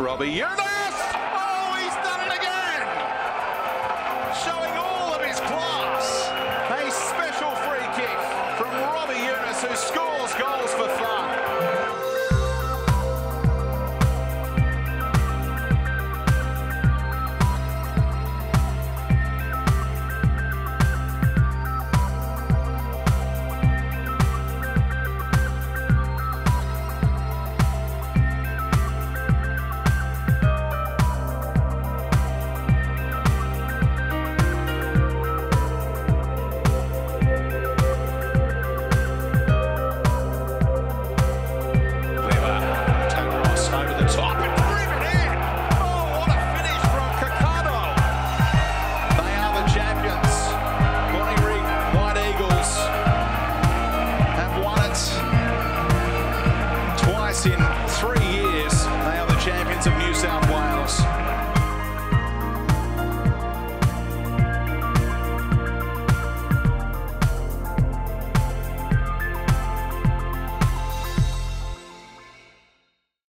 Robbie Younis! Oh, he's done it again! Showing all of his class. A special free kick from Robbie Younis, who scores goals for fun.